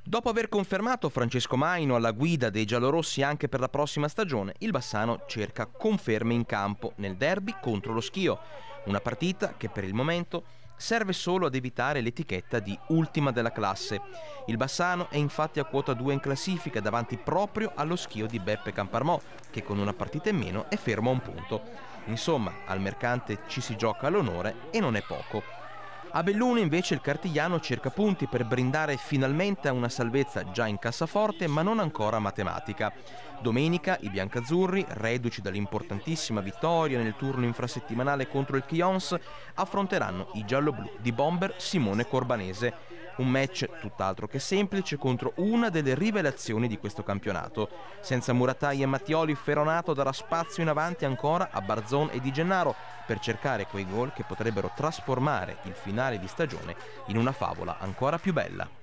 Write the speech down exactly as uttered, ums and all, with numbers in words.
Dopo aver confermato Francesco Maino alla guida dei giallorossi anche per la prossima stagione, il Bassano cerca conferme in campo nel derby contro lo Schio, una partita che per il momento serve solo ad evitare l'etichetta di ultima della classe. Il Bassano è infatti a quota due in classifica davanti proprio allo Schio di Beppe Camparmò, che con una partita in meno è fermo a un punto. Insomma, al Mercante ci si gioca l'onore e non è poco. A Belluno invece il Cartigliano cerca punti per brindare finalmente a una salvezza già in cassaforte ma non ancora matematica. Domenica i biancazzurri, reduci dall'importantissima vittoria nel turno infrasettimanale contro il Chions, affronteranno i gialloblu di bomber Simone Corbanese. Un match tutt'altro che semplice contro una delle rivelazioni di questo campionato. Senza Muratai e Mattioli, Feronato darà spazio in avanti ancora a Barzon e Di Gennaro per cercare quei gol che potrebbero trasformare il finale di stagione in una favola ancora più bella.